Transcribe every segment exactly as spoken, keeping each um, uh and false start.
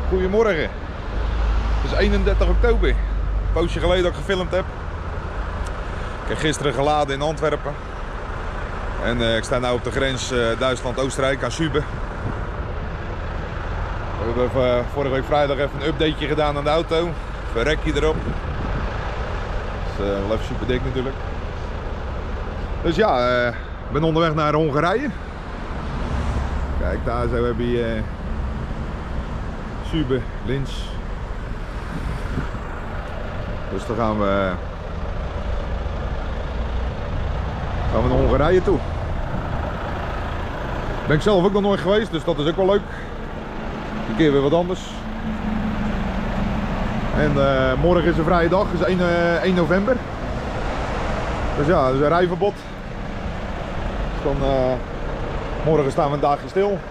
Goedemorgen. Het is eenendertig oktober. Een poosje geleden dat ik gefilmd heb. Ik heb gisteren geladen in Antwerpen. En uh, ik sta nu op de grens uh, Duitsland-Oostenrijk aan Schübe. We hebben uh, vorige week vrijdag even een updateje gedaan aan de auto. Even een rekje erop. Dat is uh, wel even super dik natuurlijk. Dus ja, uh, ik ben onderweg naar Hongarije. Kijk, daar zo heb je uh, Schübe, Linz. Dus dan gaan we, gaan we naar Hongarije toe. Ben ik zelf ook nog nooit geweest, dus dat is ook wel leuk. Een keer weer wat anders. En uh, morgen is een vrije dag, is één, uh, één november. Dus ja, dat is een rijverbod. Dus dan, uh, morgen staan we een dagje stil.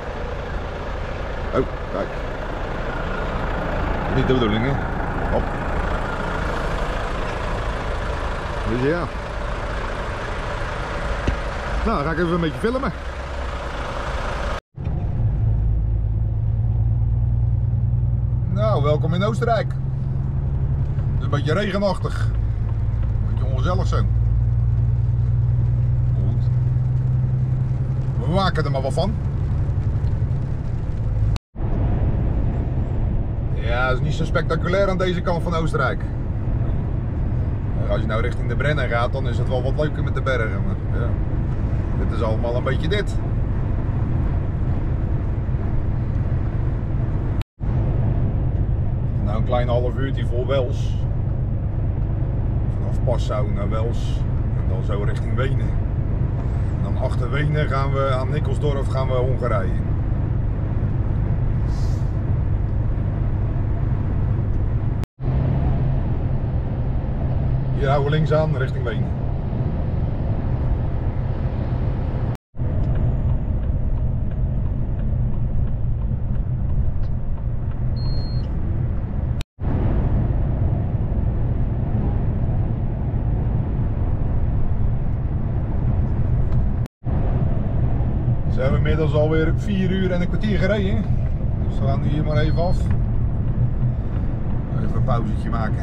Oh, kijk. Niet de bedoeling, hè? Hop. Dus ja. Nou, dan ga ik even een beetje filmen. Nou, welkom in Oostenrijk. Het is een beetje regenachtig. Een beetje ongezellig zo. Goed. We maken er maar wat van. Ja, dat is niet zo spectaculair aan deze kant van Oostenrijk. Als je nou richting de Brenner gaat, dan is het wel wat leuker met de bergen. Maar ja, dit is allemaal een beetje dit. Nou, een klein half uurtje voor Wels. Vanaf Passau naar Wels. En dan zo richting Wenen. En dan achter Wenen gaan we aan Nikkelsdorf gaan we Hongarije. Hier houden we links aan richting Wenen. Ze hebben inmiddels alweer vier uur en een kwartier gereden. Dus we gaan hier maar even af. Even een pauzetje maken.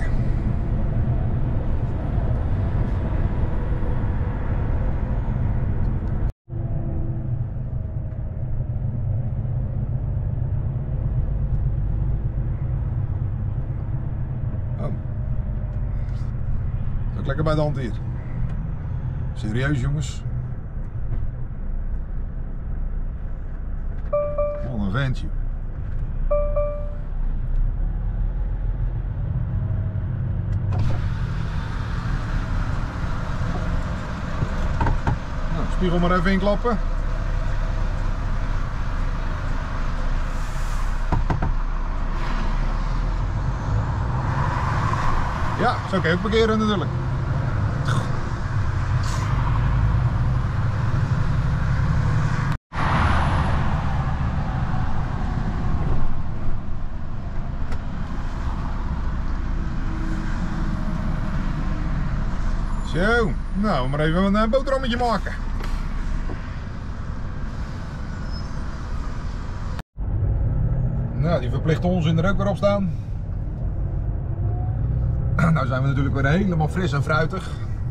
Lekker bij de hand hier. Serieus jongens. Wat een ventje. Nou, spiegel maar even inklappen. Ja, zo kan je ook parkeren natuurlijk. Zo, nou, maar even een boterhammetje maken. Nou, die verplichte onzin er ook weer op staan. Nou zijn we natuurlijk weer helemaal fris en fruitig.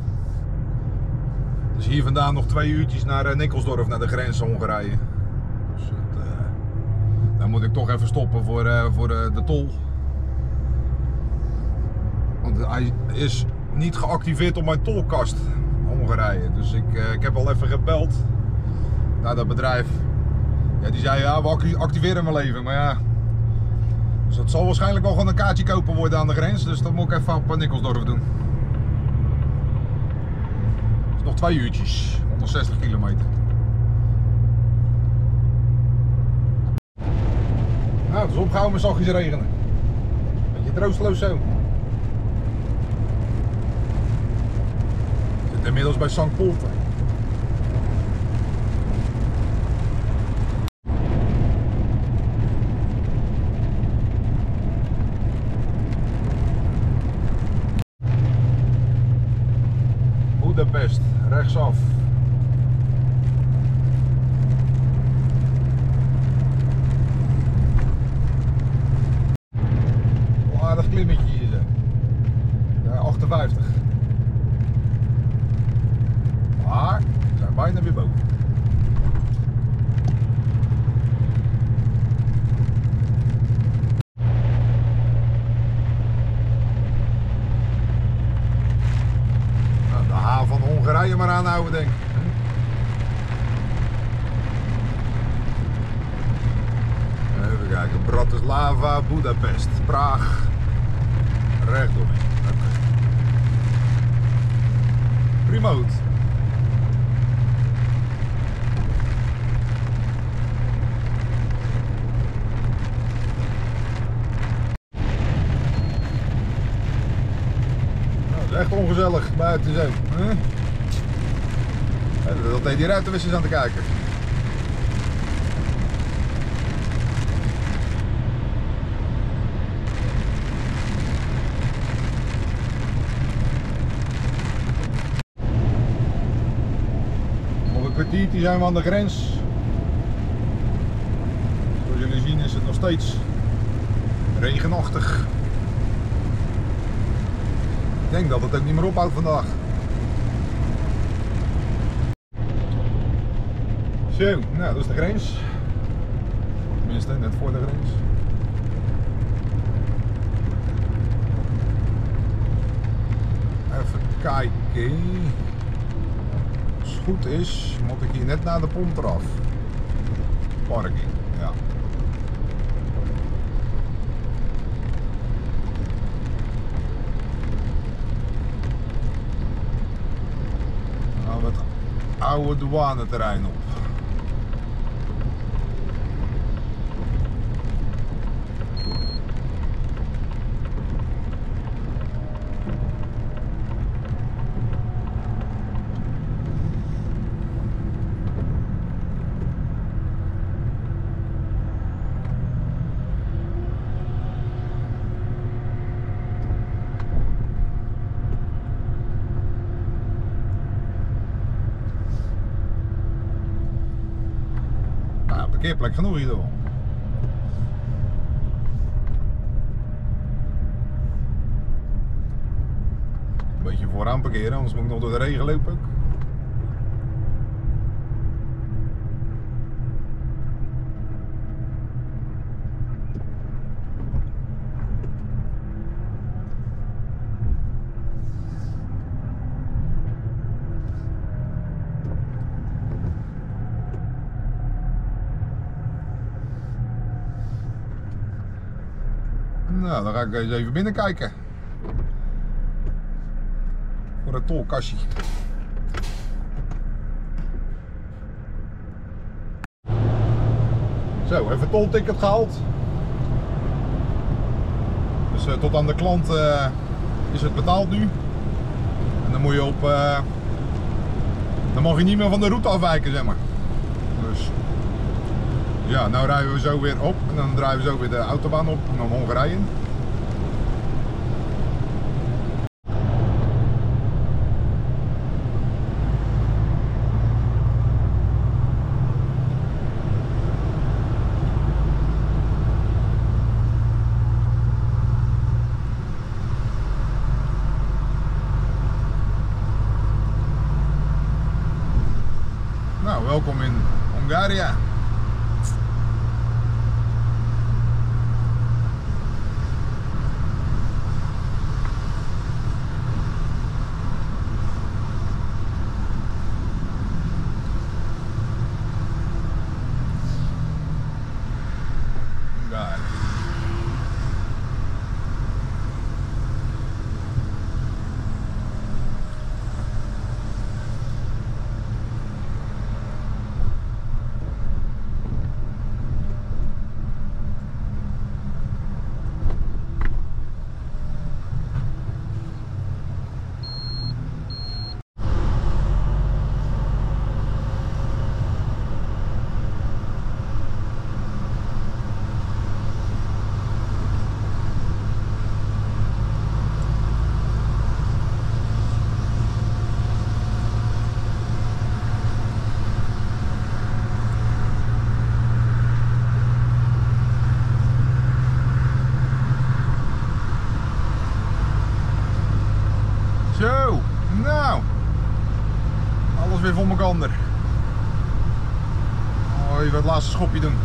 Dus hier vandaan nog twee uurtjes naar Nikkelsdorf, naar de grens Hongarije. Dus het, uh, dan moet ik toch even stoppen voor, uh, voor uh, de tol. Want hij is niet geactiveerd op mijn tolkast Hongarije. Dus ik, uh, ik heb al even gebeld naar dat bedrijf. Ja, die zei ja, we activeren mijn leven, maar ja. Dus het zal waarschijnlijk wel gewoon een kaartje kopen worden aan de grens. Dus dat moet ik even op Nikkelsdorf doen. Dus nog twee uurtjes, honderdzestig kilometer. Nou, het is opgehouden met zachtjes regenen. Beetje troosteloos zo. We zitten inmiddels bij Sankt Polten. Budapest, rechtsaf. bijna weer boven. Nou, de haven van Hongarije maar aanhouden, denk ik. Even kijken, Bratislava, Budapest, Praag, rechtdoor. Oké. Remote. Nou, dat is echt ongezellig buiten zo. Huh? Dat deed die ruitenwissers aan te kijken. Nog een kwartiertje zijn we aan de grens. Zoals jullie zien is het nog steeds regenachtig. Ik denk dat het ook niet meer ophoudt vandaag. Zo, nou dat is de grens. Tenminste, net voor de grens. Even kijken. Als het goed is, moet ik hier net naar de pomp eraf. Parking, ja. Nou, het oude douaneterrein op. Parkeerplek genoeg hier wel. Een beetje vooraan parkeren, anders moet ik nog door de regen lopen ook. Nou, dan ga ik eens even binnen kijken. Voor het tolkastje. Zo, even tolticket gehaald. Dus uh, tot aan de klant uh, is het betaald nu. En dan moet je op... Uh, dan mag je niet meer van de route afwijken, zeg maar. Dus... Ja, nou rijden we zo weer op en dan draaien we zo weer de autobaan op naar Hongarije. Nou, welkom in Hongarije. Zo, nou, alles weer voor elkaar. Oh, even het laatste schopje doen.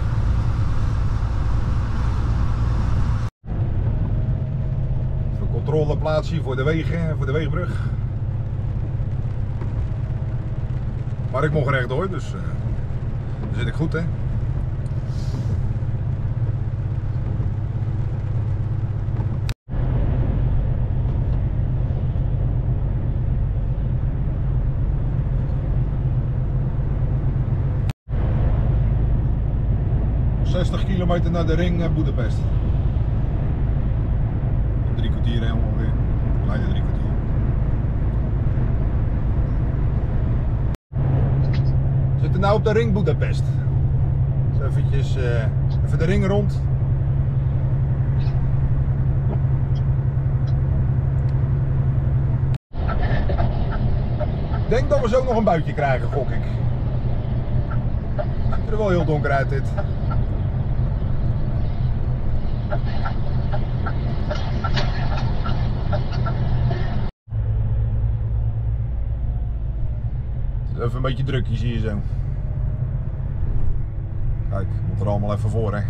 Even controleplaats hier voor de wegen, voor de wegenbrug. Maar ik mocht rechtdoor, dus uh, dan zit ik goed, hè. zestig kilometer naar de ring uh, Boedapest. Drie kwartier hè, ongeveer. Kleine drie kwartier. We zitten nou op de ring Boedapest. Dus eventjes uh, even de ring rond. Ik denk dat we zo nog een buitje krijgen, gok ik. Het ziet er wel heel donker uit dit. Even een beetje drukjes hier zo. Kijk, moet er allemaal even voor, hè.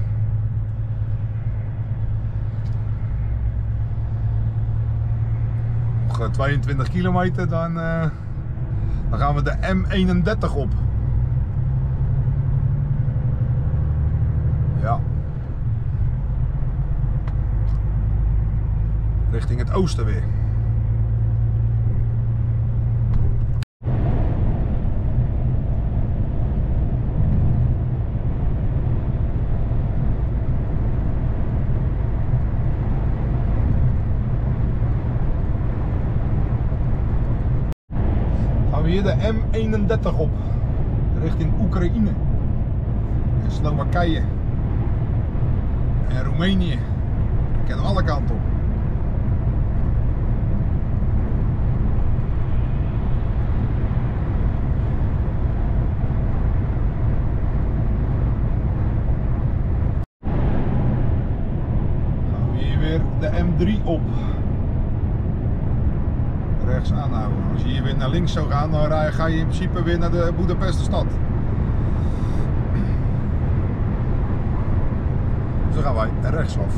Nog tweeëntwintig kilometer, dan, uh, dan gaan we de M eenendertig op. Ja. Richting het oosten weer. Gaan we hier de M eenendertig op. Richting Oekraïne. En Slowakije. En Roemenië. Ik ken alle kanten op. De M drie op. Rechts aanhouden. Als je hier weer naar links zou gaan, dan ga je in principe weer naar de Boedapester stad. Dus dan gaan wij rechtsaf.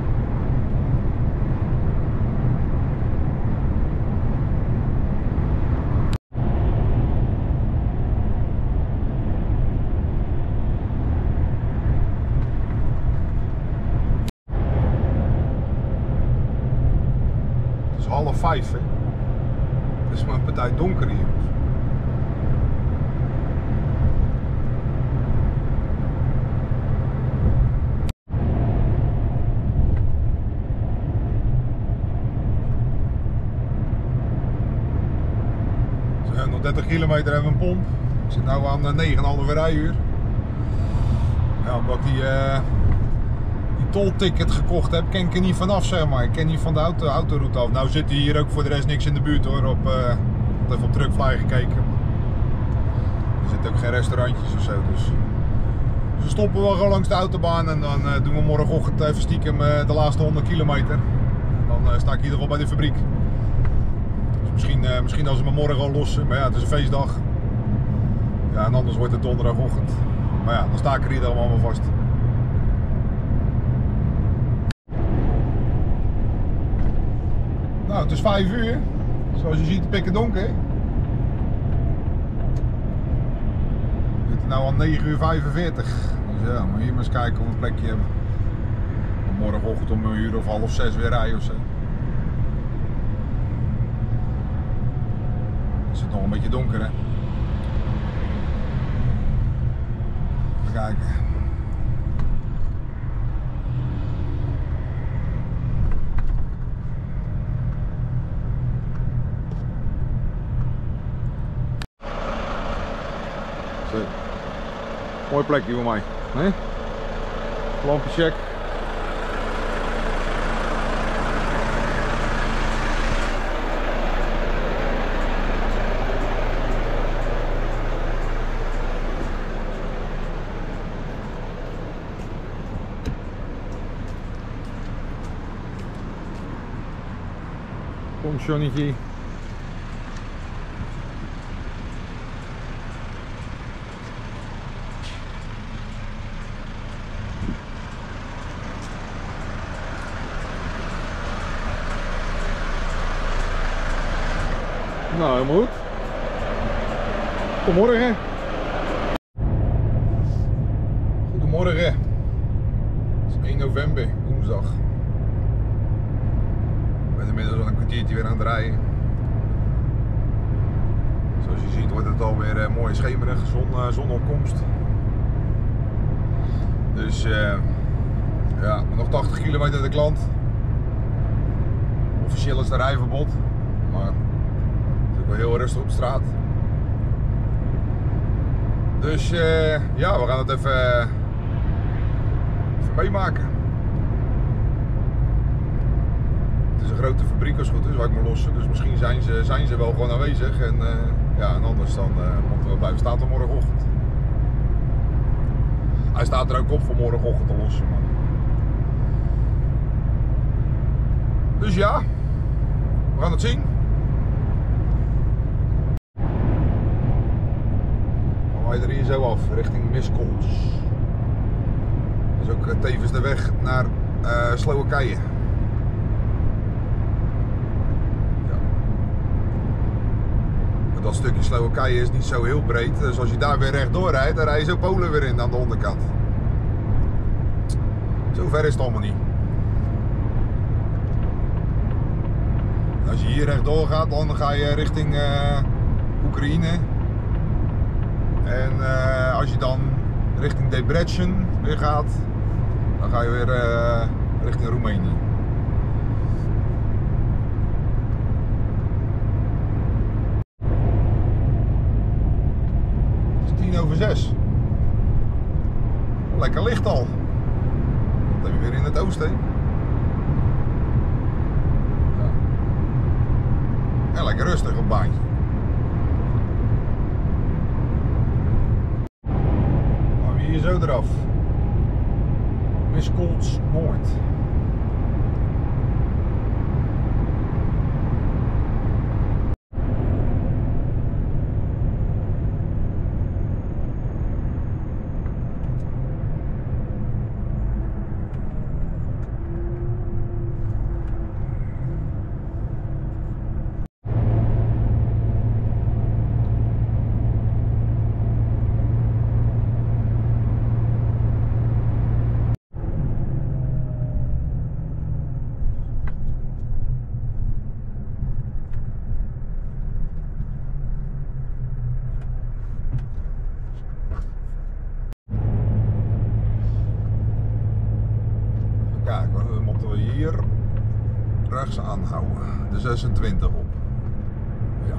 Half vijf, hè. Het is maar een partij donker hier. Zo, nog dertig kilometer hebben we een pomp. Ik zit nu aan negen komma vijf rijuur. Ja, omdat ik die, uh, die tolticket gekocht heb, ken ik er niet vanaf, zeg maar. Ik ken niet van de auto, autoroute af. Nou zit hier ook voor de rest niks in de buurt, hoor. Op, uh, ik heb even op Truckfly gekeken. Er zitten ook geen restaurantjes of zo, dus ze stoppen wel gewoon langs de autobaan en dan uh, doen we morgenochtend even stiekem uh, de laatste honderd kilometer. Dan uh, sta ik in ieder geval bij de fabriek. Dus misschien, uh, misschien als ze me morgen al lossen, maar ja, het is een feestdag. Ja, en anders wordt het donderdagochtend. Maar ja, dan sta ik er hier allemaal vast. Nou, het is vijf uur. Zoals je ziet, pikken donker. We zitten nu al negen uur vijfenveertig. Dus ja, maar hier maar eens kijken of we een plekje hebben. Morgenochtend om een uur of half zes weer rijden of zo. Het is nog een beetje donker, hè. Even kijken. Zo. Mooi plekje voor mij, hè? Lampje check. Pensionnetje. Nou, helemaal goed. Goedemorgen. Goedemorgen. Het is één november, woensdag. Ik ben inmiddels al een kwartiertje weer aan het rijden. Zoals je ziet wordt het alweer uh, mooi schemerig, zon, uh, zonopkomst. Dus uh, ja, nog tachtig kilometer naar de klant. Officieel is het rijverbod, maar het is ook wel heel rustig op de straat. Dus uh, ja, we gaan het even, even meemaken. Het is een grote fabriek als het goed is, waar ik moet lossen. Dus misschien zijn ze, zijn ze wel gewoon aanwezig. En, uh, ja, en anders dan uh, moeten we blijven staan tot morgenochtend. Hij staat er ook op voor morgenochtend te lossen. Maar... Dus ja, we gaan het zien. Dan wij er hier zo af, richting Miskolc. Dat is ook uh, tevens de weg naar uh, Slowakije. Dat stukje Slowakije is niet zo heel breed, dus als je daar weer rechtdoor rijdt, dan rij je zo Polen weer in aan de onderkant. Zo ver is het allemaal niet. Als je hier rechtdoor gaat, dan ga je richting uh, Oekraïne. En uh, als je dan richting Debrecen weer gaat, dan ga je weer uh, richting Roemenië. Over zes. Lekker licht al. Dan ben je weer in het oosten. Ja. En lekker rustig op het baantje. Dan we hier zo eraf. Miskolc Noord. Kijk, dan moeten we hier rechts aanhouden. De zesentwintig op. Ja.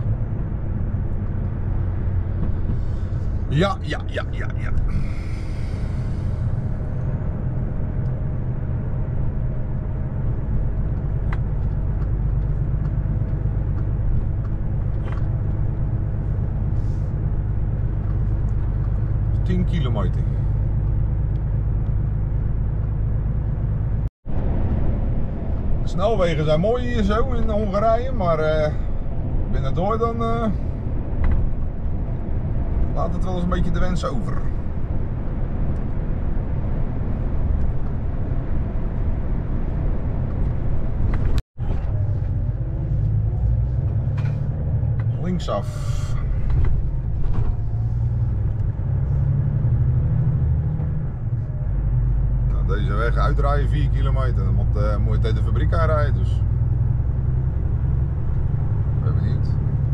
Ja, ja, ja, ja, ja. tien kilometer. De snelwegen zijn mooi hier zo in Hongarije, maar uh, binnendoor dan uh, laat het wel eens een beetje de wens over. Linksaf. Deze weg uitrijden vier kilometer, dan moet, uh, moet je tegen de fabriek aanrijden, dus ik ben benieuwd.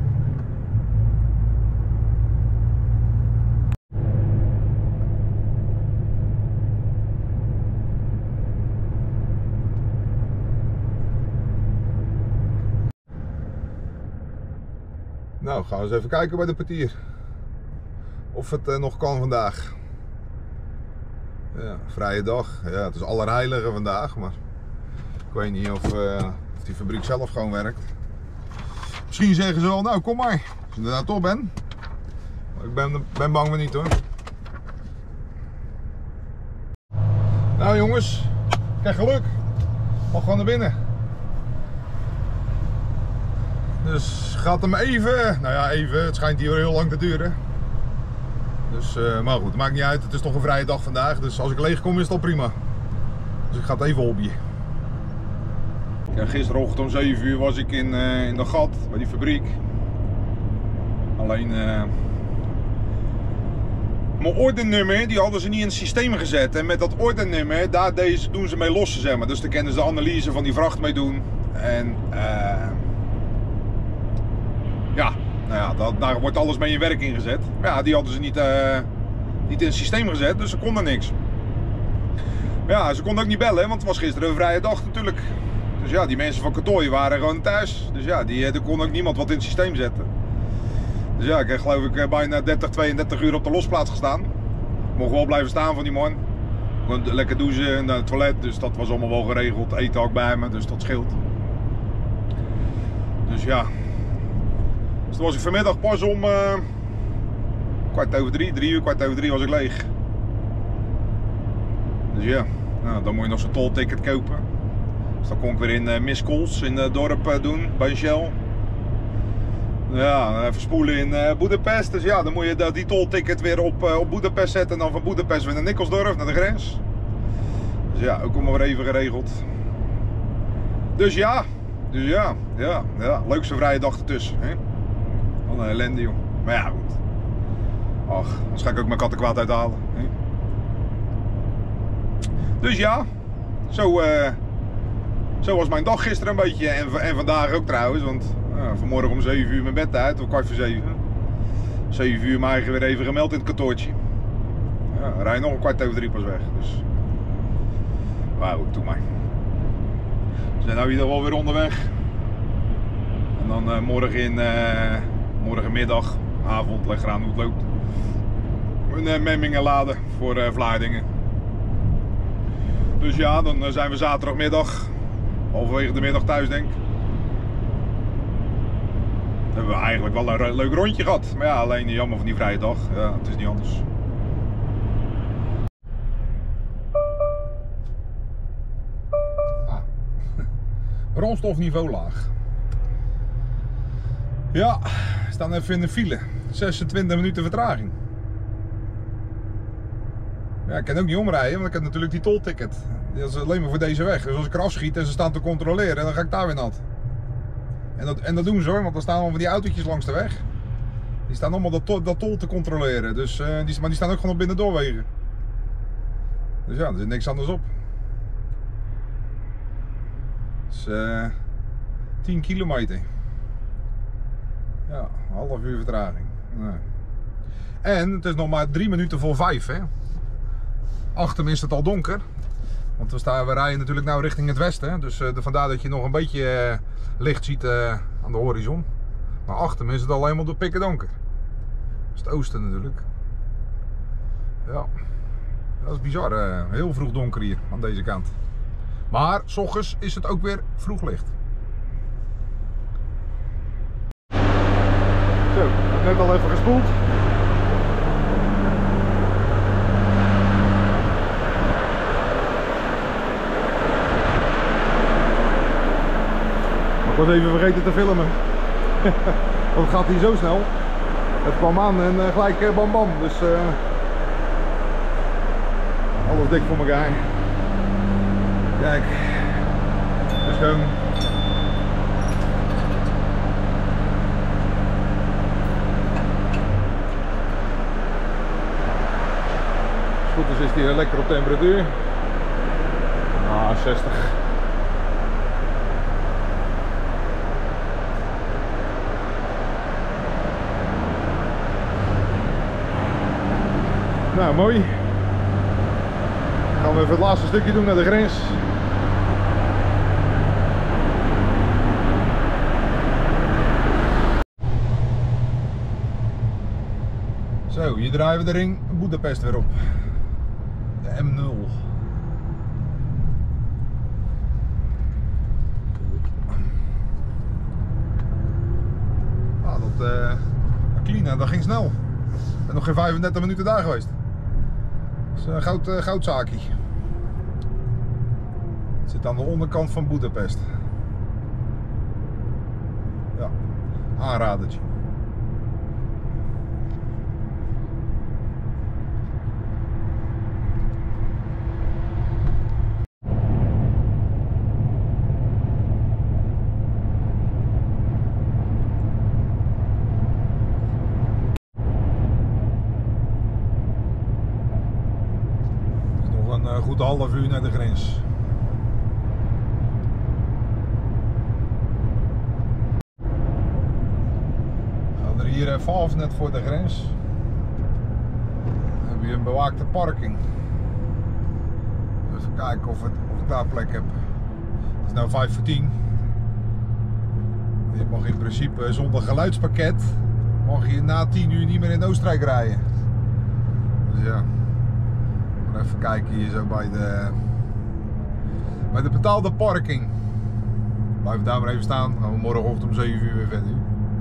Nou, gaan we eens even kijken bij de portier of het uh, nog kan vandaag. Ja, vrije dag. Ja, het is Allerheiligen vandaag, maar ik weet niet of, uh, of die fabriek zelf gewoon werkt. Misschien zeggen ze wel, nou kom maar, als je er nou toch bent. Maar ik ben, ben bang van niet hoor. Nou jongens, ik krijg geluk. Mag gewoon naar binnen. Dus gaat hem even, nou ja even, het schijnt hier heel lang te duren. Dus, uh, maar goed, het maakt niet uit, het is toch een vrije dag vandaag, dus als ik leeg kom is het al prima. Dus ik ga het even hobbyen. Ja, gisterochtend om zeven uur was ik in, uh, in de gat bij die fabriek. Alleen uh, mijn ordenummer die hadden ze niet in het systeem gezet. En met dat ordenummer, daar deze, doen ze mee lossen, zeg maar. Dus daar kunnen ze de analyse van die vracht mee doen. En uh, ja, nou ja, dat, daar wordt alles mee in werking gezet. Maar ja, die hadden ze niet, uh, niet in het systeem gezet, dus ze konden niks. Ja, ze konden ook niet bellen, want het was gisteren een vrije dag natuurlijk. Dus ja, die mensen van Katooi waren gewoon thuis. Dus ja, die, er kon ook niemand wat in het systeem zetten. Dus ja, ik heb geloof ik bijna dertig, tweeëndertig uur op de losplaats gestaan. Mocht wel blijven staan van die man. Gewoon lekker douchen naar het toilet, dus dat was allemaal wel geregeld. Eten ook bij me, dus dat scheelt. Dus ja. Dus toen was ik vanmiddag pas om uh, kwart over drie, drie uur, kwart over drie was ik leeg. Dus ja, nou, dan moet je nog zo'n tolticket kopen. Dus dan kon ik weer in uh, Miskolc in het dorp uh, doen, bij Shell. Ja, even spoelen in uh, Boedapest. Dus ja, dan moet je die tolticket weer op, uh, op Boedapest zetten. En dan van Boedapest weer naar Nikkelsdorf, naar de grens. Dus ja, ook allemaal weer even geregeld. Dus ja, dus ja, ja, ja. Leukste vrije dag ertussen. Hè? Wat een ellende, joh. Maar ja, goed. Ach, anders ga ik ook mijn kattenkwaad uithalen. Hè? Dus ja, zo, uh, zo was mijn dag gisteren een beetje. En, en vandaag ook trouwens, want uh, vanmorgen om zeven uur mijn bed uit, of kwart voor zeven. zeven uur maar weer even gemeld in het kantoortje. Ja, rij nog een kwart over drie pas weg. Dus, wauw, doe maar. We zijn nou in ieder geval weer onderweg. En dan uh, morgen in, uh, morgenmiddag, avond, leg eraan hoe het loopt. Een uh, Memmingen laden voor uh, Vlaardingen. Dus ja, dan uh, zijn we zaterdagmiddag, halverwege de middag thuis denk ik. Dan hebben we eigenlijk wel een leuk rondje gehad. Maar ja, alleen jammer van die vrije dag. Ja, het is niet anders. Ah. Brandstofniveau laag. Ja, we staan even in de file. zesentwintig minuten vertraging. Ja, ik kan ook niet omrijden, want ik heb natuurlijk die tolticket. Dat is alleen maar voor deze weg. Dus als ik eraf schiet en ze staan te controleren, dan ga ik daar weer nat. En dat, en dat doen ze hoor, want er staan allemaal die autootjes langs de weg. Die staan allemaal dat tol, dat tol te controleren. Dus, uh, die, maar die staan ook gewoon op binnendoorwegen. Dus ja, er zit niks anders op. Dus uh, tien kilometer. Ja, een half uur vertraging. Nee. En het is nog maar drie minuten voor vijf, hè. Achter me is het al donker. Want we, staan, we rijden natuurlijk nou richting het westen. Dus uh, vandaar dat je nog een beetje uh, licht ziet uh, aan de horizon. Maar achter me is het al helemaal door pikken donker. Dat is het oosten natuurlijk. Ja, dat is bizar. Uh, heel vroeg donker hier aan deze kant. Maar 's ochtends is het ook weer vroeg licht. Zo, ik heb net al even gespoeld. Ik was even vergeten te filmen. Want het gaat hier zo snel. Het kwam aan en uh, gelijk uh, bam bam. Dus uh, alles dik voor elkaar. Kijk. Dus gewoon. Als het goed is, is die lekker op temperatuur. Ah, zestig. Nou, mooi. Dan gaan we even het laatste stukje doen naar de grens. Zo, hier draaien we de ring Boedapest weer op. De M nul. Ah, dat, uh, Klina, dat ging snel. Ik ben nog geen vijfendertig minuten daar geweest. Dat is een goud, uh, goudzaakje. Het zit aan de onderkant van Boedapest. Ja, aanradertje. een goed half uur naar de grens. We gaan er hier even af, net voor de grens. Dan heb je een bewaakte parking. Even kijken of, het, of ik daar plek heb. Het is nu vijf voor tien. Je mag in principe zonder geluidspakket mag je na tien uur niet meer in Oostenrijk rijden. Dus ja, maar even kijken hier zo bij de, bij de betaalde parking. Blijf daar maar even staan. Dan gaan we morgenochtend om zeven uur weer verder.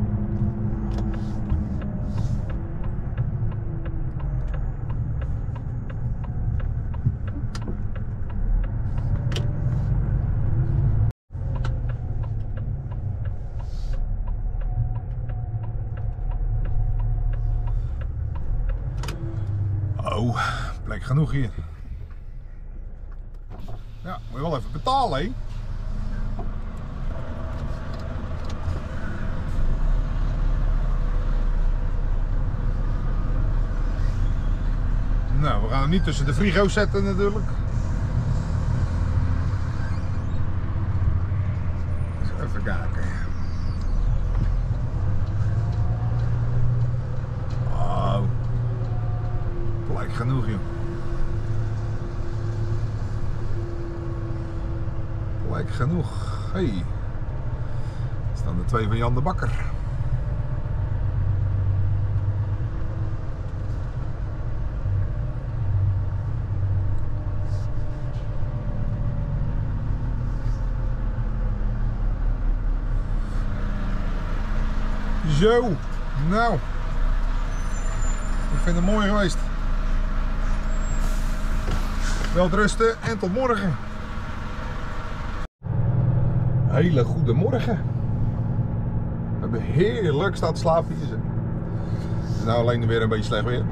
Oh, plek genoeg hier. Ja, moet je wel even betalen, hè? Nou, we gaan hem niet tussen de frigo's zetten natuurlijk. Dus even kijken. Oh, plek genoeg, joh. Plek genoeg. Hey, er staan de twee van Jan de Bakker. Zo, nou, ik vind het mooi geweest. Wel rusten en tot morgen. Hele goede morgen. We hebben heerlijk staan slapen hier. Het is nou alleen weer een beetje slecht weer.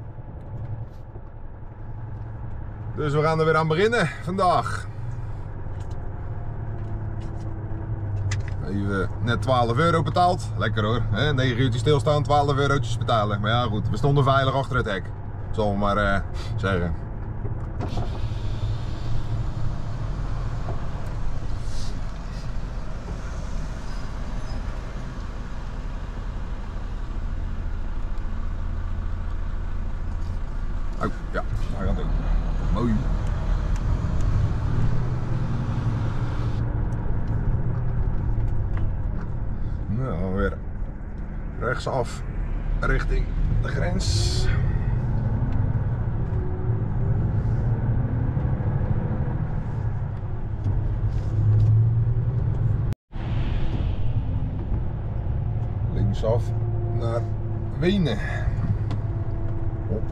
Dus we gaan er weer aan beginnen vandaag. Even net twaalf euro betaald. Lekker hoor. Hè? negen uurtjes stilstaan, twaalf eurotjes betalen. Maar ja goed, we stonden veilig achter het hek. Zal ik maar uh, zeggen. Oh ja, daar gaat het. Mooi. Nou, weer rechtsaf richting de grens. Linksaf naar Wenen. Hop.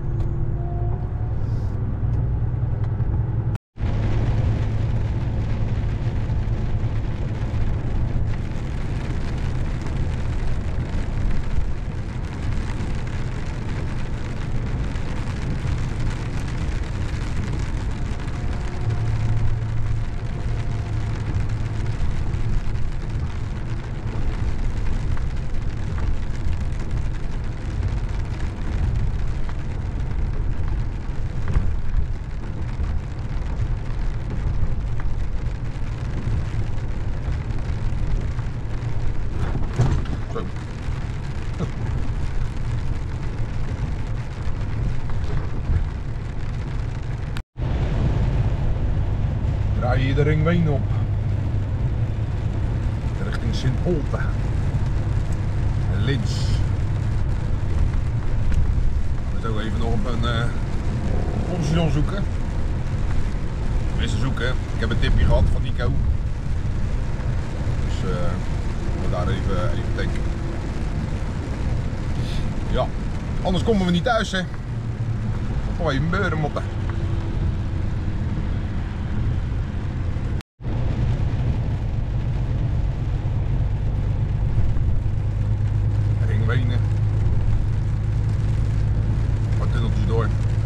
Draai je de ringween op richting Sint-Polten en Linz. We gaan zo even nog een uh, pension zoeken. Tenminste zoeken. Ik heb een tipje gehad van Nico. Dus uh, we daar even, even tanken. Ja, anders komen we niet thuis, hè. Nog even beuren motten. Ringwenen. Een paar tunneltjes door.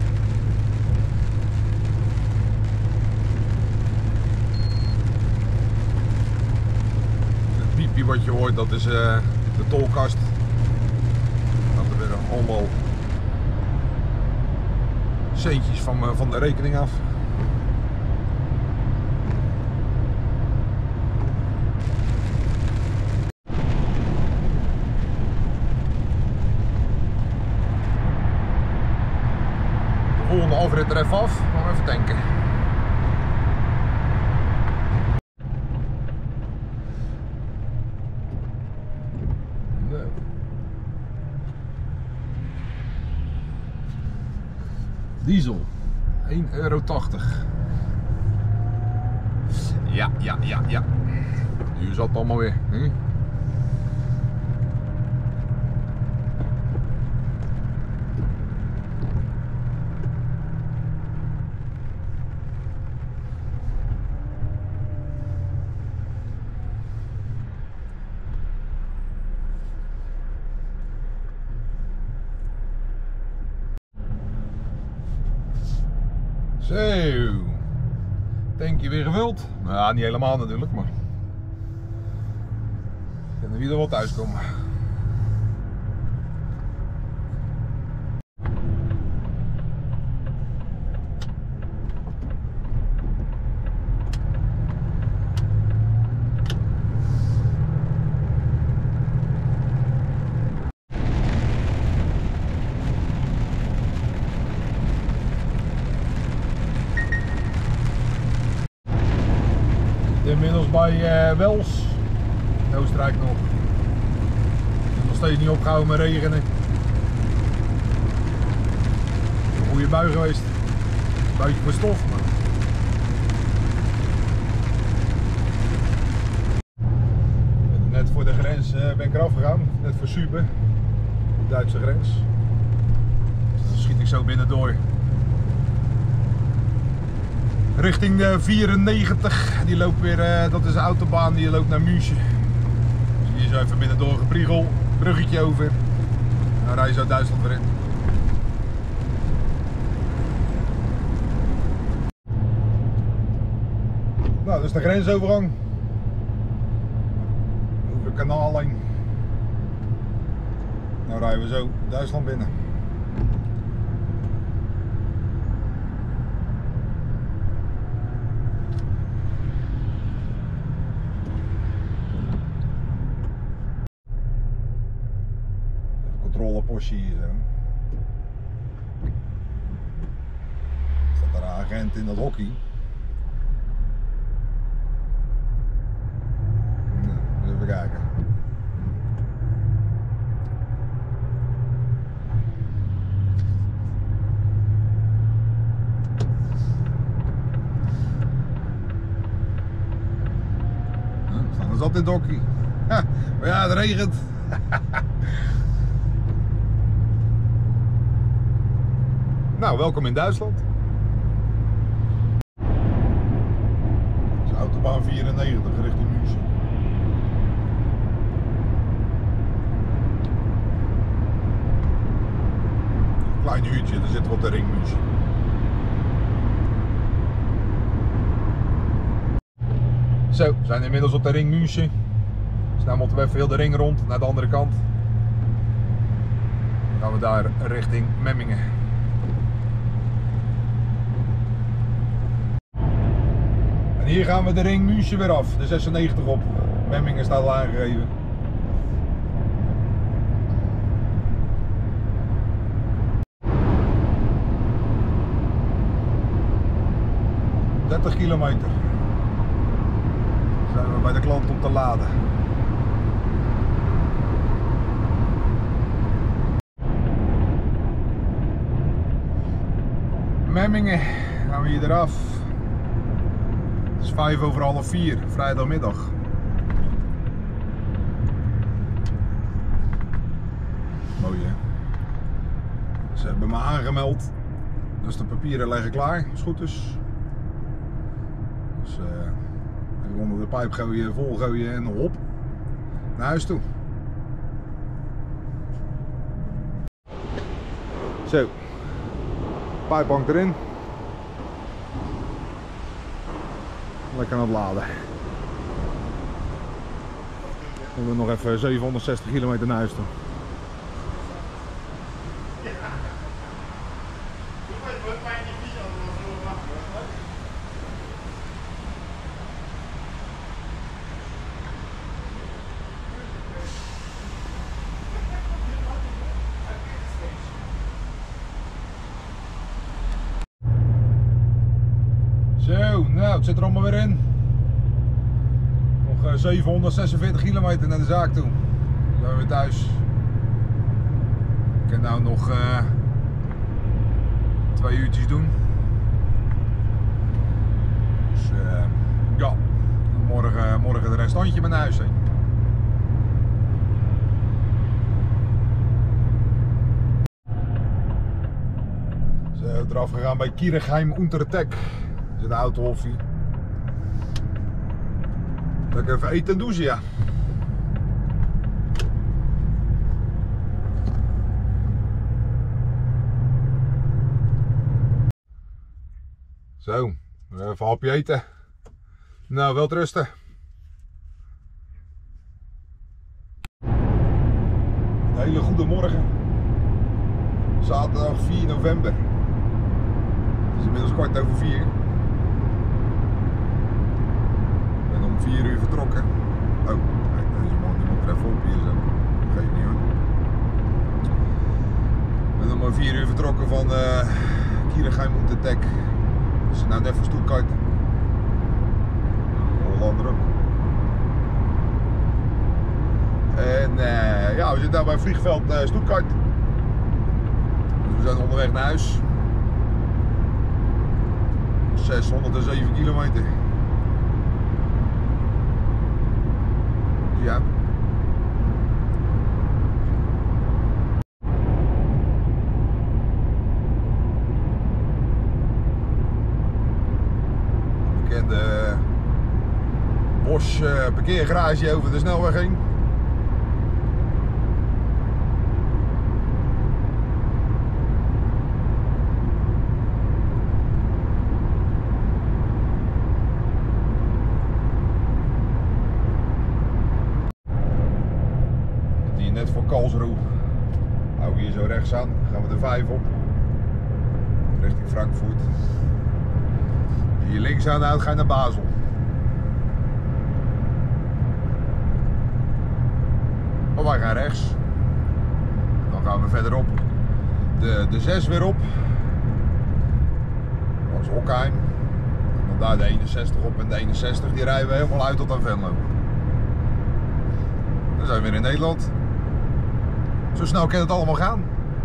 Het piepje wat je hoort, dat is uh, de tolkast. Dat er weer allemaal centjes van, van de rekening af. De volgende afrit er even af, gaan we even tanken. Diesel, één euro tachtig. Ja, ja, ja, ja. Nu zat het allemaal weer. Hè? Zo, tankje weer gevuld. Nou ja, niet helemaal natuurlijk, maar kunnen we er wel thuis komen. Inmiddels bij uh, Wels, in Oostenrijk nog. Nog steeds niet opgehouden met regenen. Een goede bui geweest. Een buitje met stof. Maar... net voor de grens uh, ben ik eraf gegaan. Net voor Supe, de Duitse grens. Dus dan schiet ik zo binnendoor. Richting de vierennegentig, die loopt weer, uh, dat is de autobaan die loopt naar München. Dus hier zo even binnen door Gepriegel, bruggetje over. Dan rij je zo Duitsland weer in. Nou, dat is de grensovergang. Over het kanaal heen. Nou rijden we zo Duitsland binnen. Controlepostje hier zo. Staat er een agent in dat hockey. Nou, even kijken. Nou, staan er zat in het hockey. Ha, maar ja, het regent. Nou, welkom in Duitsland. Dat is autobaan vierennegentig richting München. Klein uurtje, daar zitten we op de ring München. Zo, we zijn inmiddels op de ring München. Dus nou moeten we even heel de ring rond naar de andere kant. Dan gaan we daar richting Memmingen. En hier gaan we de ring München weer af, de zesennegentig op. Memmingen staat al aangegeven. dertig kilometer. Dan zijn we bij de klant om te laden. Memmingen gaan we hier eraf. Het is vijf over half vier, vrijdagmiddag. Mooi hè. Ze hebben me aangemeld. Dus de papieren liggen klaar, als het goed is. Dus uh, even onder de pijp gooien, vol gooien en hop. Naar huis toe. Zo. Pijp hangt erin. Lekker aan het laden. Dan hebben we nog even zevenhonderdzestig kilometer naar huis toe. Zo, nou het zit er allemaal weer in. Nog uh, zevenhonderdzesenveertig kilometer naar de zaak toe. Dan zijn we weer thuis. Ik kan nou nog uh, twee uurtjes doen. Dus uh, ja, morgen, morgen de restantje met naar huis heen. Zo, eraf gegaan bij Kirchheim Untertech. De autohoffie. Lekker even eten en douchen, ja. Zo, even een hapje eten. Nou, wel rusten. Een hele goede morgen. Zaterdag vier november. Het is inmiddels kwart over vier. Om vier uur vertrokken. Oh, kijk, deze man die moet er even op hier zo. Dat geeft niet hoor. Ik ben om vier uur vertrokken van uh, Kirchheim Untertech. Dus nou net voor Stuttgart. Hollander ook. En uh, ja, we zitten nou bij vliegveld uh, Stuttgart. Dus we zijn onderweg naar huis. zeshonderdzeven kilometer. Ja. Bekende Bosch uh, parkeergarage over de snelweg heen. Net voor Karlsruhe. Hou hier zo rechts aan, gaan we de vijf op. Richting Frankfurt. Hier links aan uit ga je naar Basel. Maar wij gaan rechts. Dan gaan we verderop de, de zes weer op. Dat is Hockheim. En dan daar de eenenzestig op en de eenenzestig die rijden we helemaal uit tot aan Venlo. Dan zijn we weer in Nederland. Zo snel kan het allemaal gaan.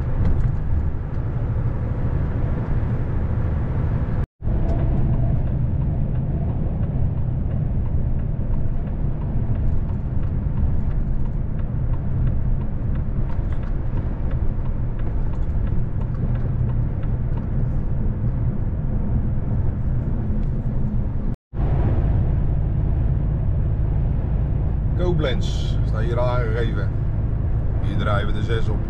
Koblenz staat hier al aangegeven. Hier draaien we de zes op.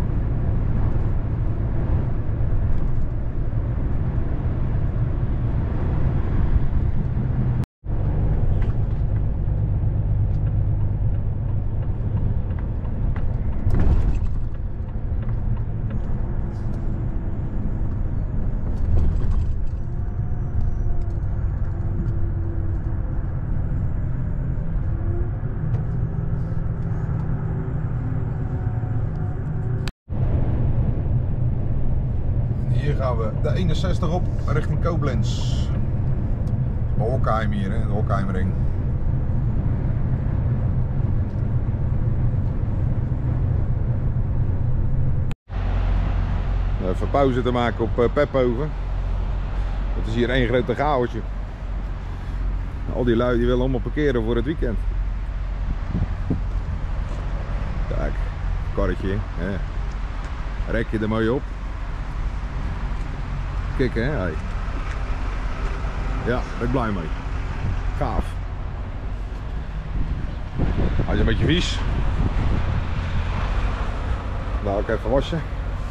Hier gaan we de eenenzestig op richting Koblenz. Bij Hockheim hier, hè, de Hockheimring. Even pauze te maken op uh, Pephoven. Het is hier één grote chaosje. Al die lui die willen allemaal parkeren voor het weekend. Kijk, karretje, hè. Rek je er mooi op. Kijk hè, hey. Ja, daar ben ik blij mee. Gaaf. Hij is een beetje vies. Laat ik even wassen.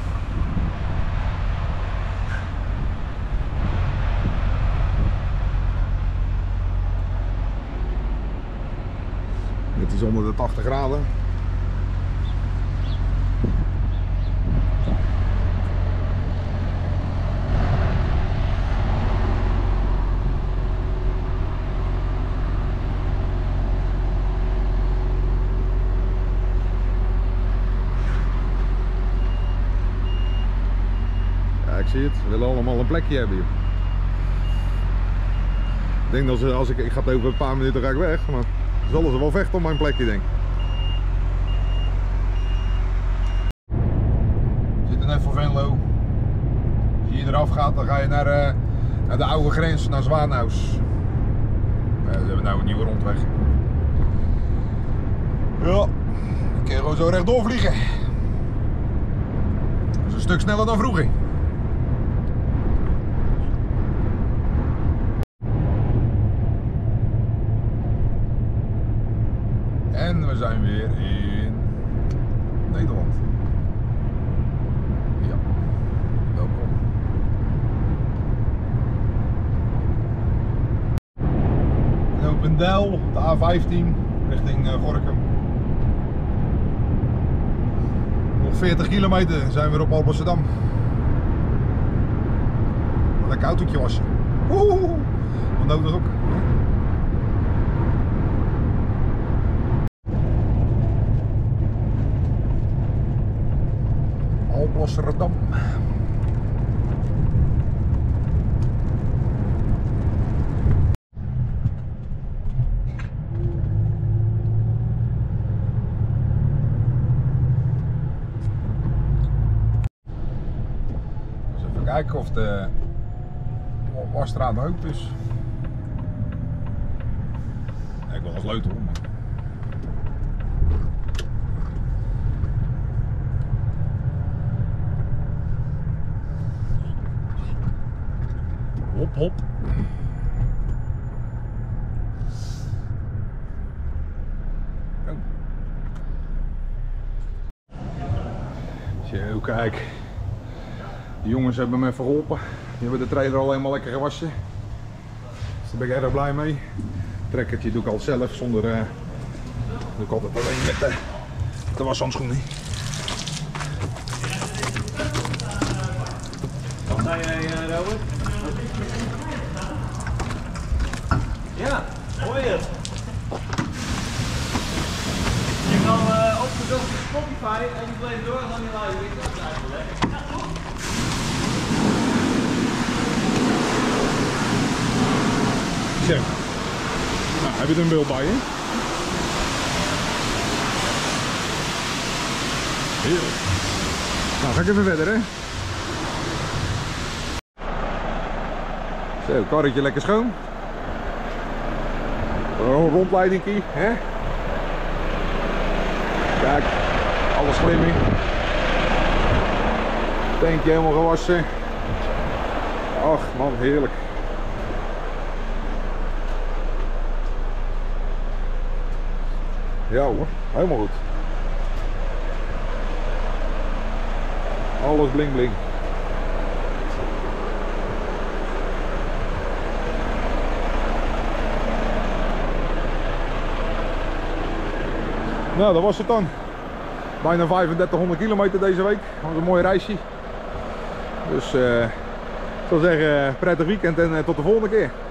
Het is onder de tachtig graden. zit. Ze willen allemaal een plekje hebben hier. Ik denk dat ze, als ik, ik ga het over een paar minuten ga ik weg, maar zullen ze wel vechten om mijn plekje, denk ik. We zitten net voor Venlo. Als je hier eraf gaat, dan ga je naar, uh, naar de oude grens, naar Zwaanhuis. Uh, ze hebben nou een nieuwe rondweg. Ja, dan kun je gewoon zo rechtdoor vliegen. Dat is een stuk sneller dan vroeger. En we zijn weer in Nederland. Ja, welkom. Knopendijl, de A vijftien, richting uh, Gorinchem. Nog veertig kilometer zijn we weer op Alblasserdam. Lekker autootje wassen. Woehoe, wat nodig ook. Alblasserdam. Dus even kijken of de wasstraat nog open is. Ja, ik wil een sleutel. Hop, hop. Oh. Zo, kijk. De jongens hebben me verholpen. Die hebben de trailer al helemaal lekker gewassen. Dus daar ben ik erg blij mee. Het trekkertje doe ik al zelf zonder. Uh, doe ik altijd alleen met de, de washandschoenen. Wat ga jij, uh, Robert? Ja, hoor je het? Je kan uh, opgezocht op Spotify en je bleef door en dan je live. Ik dat eigenlijk lekker. Ja, toch? Zo. Nou, heb je er een beeld bij je? Heerlijk. Nou, ga ik even verder, hè? Zo, karretje lekker schoon. Een rondleidingkie, hè? Kijk, alles glimming. Tankje helemaal gewassen. Ach man, heerlijk. Ja hoor, helemaal goed. Alles bling bling. Nou, dat was het dan. Bijna vijfendertighonderd kilometer deze week. Dat was een mooi reisje. Dus uh, ik zou zeggen, prettig weekend en uh, tot de volgende keer.